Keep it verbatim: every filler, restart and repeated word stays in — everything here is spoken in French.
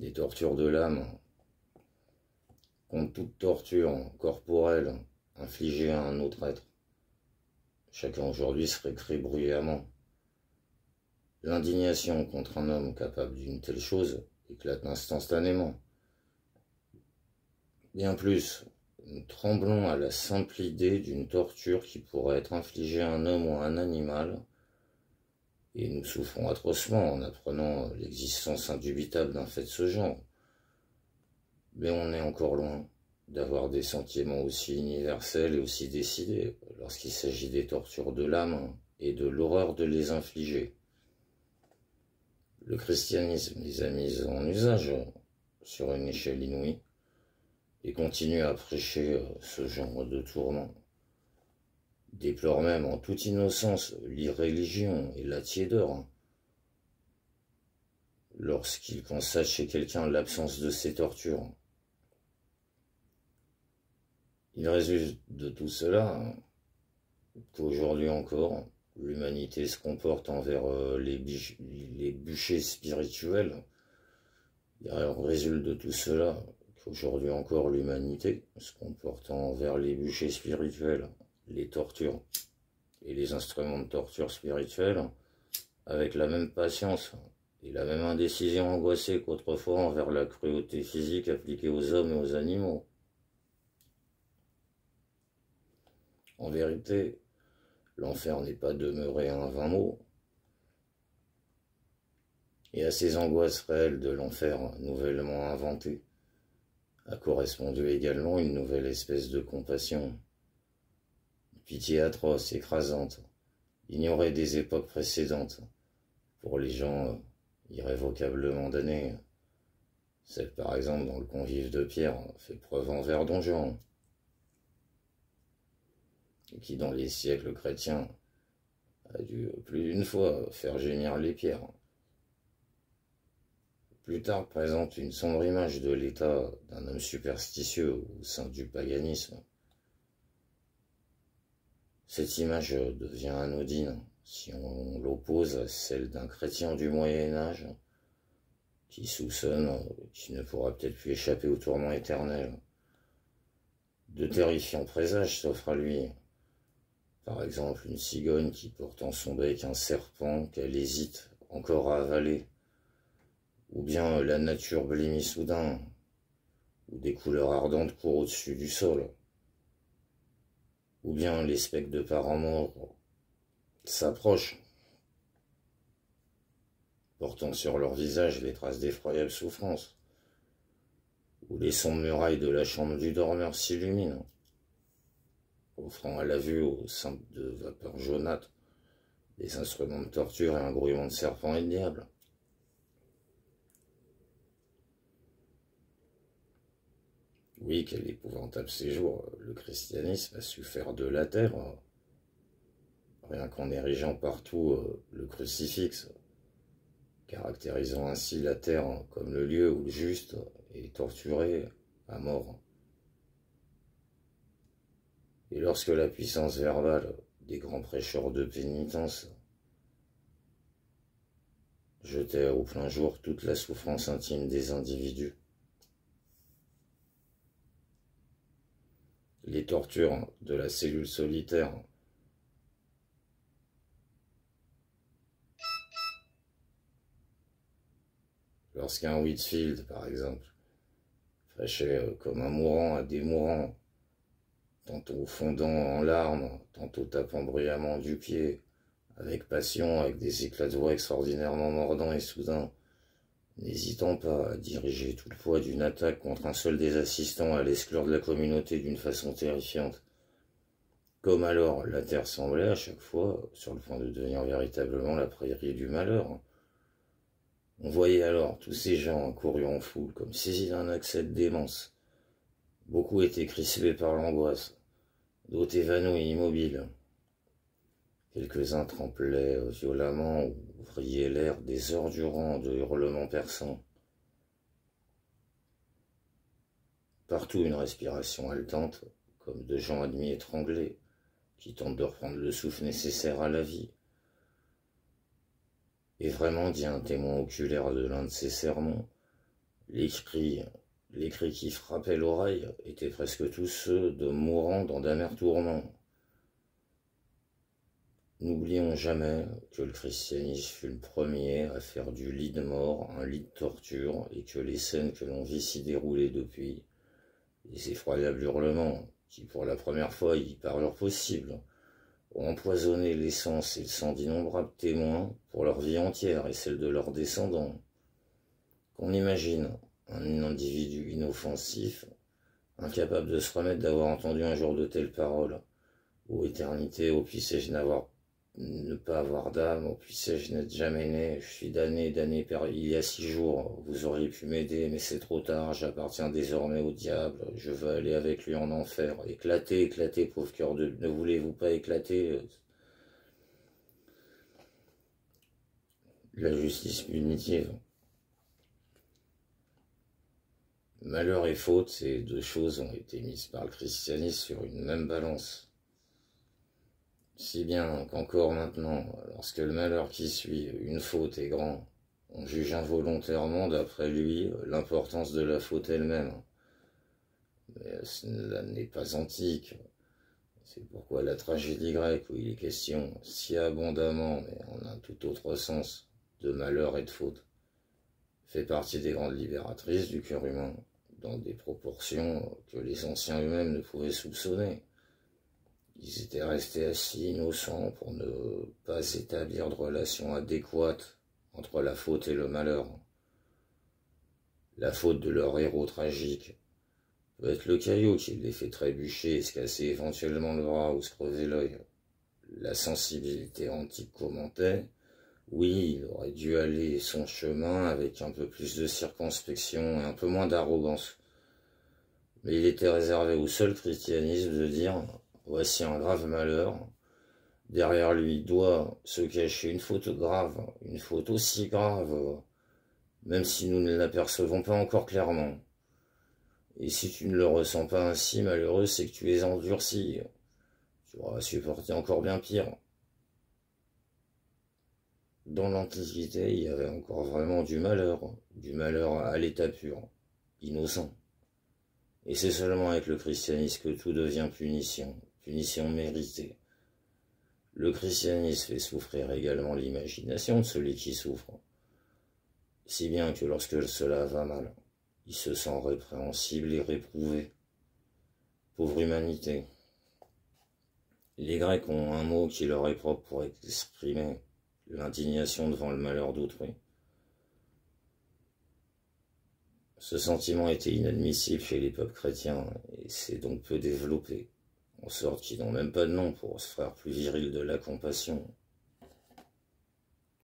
des tortures de l'âme, contre toute torture corporelle infligée à un autre être. Chacun aujourd'hui se récrie bruyamment. L'indignation contre un homme capable d'une telle chose éclate instantanément. Bien plus, nous tremblons à la simple idée d'une torture qui pourrait être infligée à un homme ou à un animal, et nous souffrons atrocement en apprenant l'existence indubitable d'un fait de ce genre. Mais on est encore loin d'avoir des sentiments aussi universels et aussi décidés lorsqu'il s'agit des tortures de l'âme et de l'horreur de les infliger. Le christianisme les a mises en usage sur une échelle inouïe et continue à prêcher ce genre de tourment. Déplore même en toute innocence l'irréligion et la tiédeur lorsqu'il constate chez quelqu'un l'absence de ces tortures. Il résulte de tout cela qu'aujourd'hui encore, l'humanité se comporte envers les, les bûchers spirituels. Il résulte de tout cela qu'aujourd'hui encore, l'humanité se comporte envers les bûchers spirituels, les tortures et les instruments de torture spirituelle avec la même patience et la même indécision angoissée qu'autrefois envers la cruauté physique appliquée aux hommes et aux animaux. En vérité, l'enfer n'est pas demeuré un vain mot, et à ces angoisses réelles de l'enfer nouvellement inventées a correspondu également une nouvelle espèce de compassion, une pitié atroce, écrasante, ignorée des époques précédentes, pour les gens irrévocablement damnés, celle par exemple dont le convive de Pierre fait preuve envers Don Juan, et qui dans les siècles chrétiens a dû plus d'une fois faire gémir les pierres. Plus tard présente une sombre image de l'état d'un homme superstitieux au sein du paganisme. Cette image devient anodine si on l'oppose à celle d'un chrétien du Moyen-Âge qui soupçonne qu'il ne pourra peut-être plus échapper au tourment éternel. De terrifiants présages s'offrent à lui. Par exemple, une cigogne qui porte en son bec un serpent qu'elle hésite encore à avaler, ou bien la nature blêmit soudain, ou des couleurs ardentes courent au-dessus du sol, ou bien les spectres de parents morts s'approchent, portant sur leur visage les traces d'effroyables souffrances, ou les sombres murailles de la chambre du dormeur s'illuminent, offrant à la vue aux simples de vapeur jaunâtre des instruments de torture et un grouillement de serpents et de diables. Oui, quel épouvantable séjour le christianisme a su faire de la terre, rien qu'en érigeant partout le crucifix, caractérisant ainsi la terre comme le lieu où le juste est torturé à mort. Et lorsque la puissance verbale des grands prêcheurs de pénitence jetait au plein jour toute la souffrance intime des individus, les tortures de la cellule solitaire, lorsqu'un Whitfield, par exemple, prêchait comme un mourant à des mourants, tantôt fondant en larmes, tantôt tapant bruyamment du pied, avec passion, avec des éclats de voix extraordinairement mordants et soudains, n'hésitant pas à diriger tout le poids d'une attaque contre un seul des assistants, à l'exclure de la communauté d'une façon terrifiante. Comme alors la terre semblait à chaque fois sur le point de devenir véritablement la prairie du malheur. On voyait alors tous ces gens accourus en foule, comme saisis d'un accès de démence. Beaucoup étaient crispés par l'angoisse, d'autres évanouis, immobiles. Quelques-uns tremblaient violemment ou vrillaient l'air des heures durant de hurlements perçants. Partout une respiration haletante, comme de gens admis étranglés, qui tentent de reprendre le souffle nécessaire à la vie. Et vraiment, dit un témoin oculaire de l'un de ces sermons, Les cris, les cris qui frappaient l'oreille étaient presque tous ceux de mourants dans d'amers tourments. N'oublions jamais que le christianisme fut le premier à faire du lit de mort un lit de torture et que les scènes que l'on vit s'y dérouler depuis, les effroyables hurlements, qui pour la première fois y parurent possibles, ont empoisonné l'essence et le sang d'innombrables témoins pour leur vie entière et celle de leurs descendants. Qu'on imagine un individu inoffensif, incapable de se remettre d'avoir entendu un jour de telles paroles. Ô éternité, ô puissais-je n'avoir, ne pas avoir d'âme, ô puissais-je n'être jamais né, je suis damné, damné il y a six jours, vous auriez pu m'aider, mais c'est trop tard, j'appartiens désormais au diable, je veux aller avec lui en enfer. Éclatez, éclatez, pauvre cœur de... Ne voulez-vous pas éclater? La justice punitive. Malheur et faute, ces deux choses ont été mises par le christianisme sur une même balance. Si bien qu'encore maintenant, lorsque le malheur qui suit une faute est grand, on juge involontairement, d'après lui, l'importance de la faute elle-même. Mais cela n'est pas antique. C'est pourquoi la tragédie grecque, où il est question si abondamment, mais en un tout autre sens, de malheur et de faute, fait partie des grandes libératrices du cœur humain, dans des proportions que les anciens eux-mêmes ne pouvaient soupçonner. Ils étaient restés assis innocents pour ne pas établir de relation adéquate entre la faute et le malheur. La faute de leur héros tragique peut être le caillou qui les fait trébucher et se casser éventuellement le bras ou se crever l'œil. La sensibilité antique commentait, oui, il aurait dû aller son chemin avec un peu plus de circonspection et un peu moins d'arrogance. Mais il était réservé au seul christianisme de dire « Voici un grave malheur ». Derrière lui doit se cacher une faute grave, une faute aussi grave, même si nous ne l'apercevons pas encore clairement. Et si tu ne le ressens pas ainsi, malheureux, c'est que tu es endurci. Tu auras supporté encore bien pire. Dans l'Antiquité, il y avait encore vraiment du malheur, du malheur à l'état pur, innocent. Et c'est seulement avec le christianisme que tout devient punition, punition méritée. Le christianisme fait souffrir également l'imagination de celui qui souffre, si bien que lorsque cela va mal, il se sent répréhensible et réprouvé. Pauvre humanité. Les Grecs ont un mot qui leur est propre pour exprimer l'indignation devant le malheur d'autrui. Ce sentiment était inadmissible chez les peuples chrétiens et s'est donc peu développé, en sorte qu'ils n'ont même pas de nom pour ce frère plus viril de la compassion.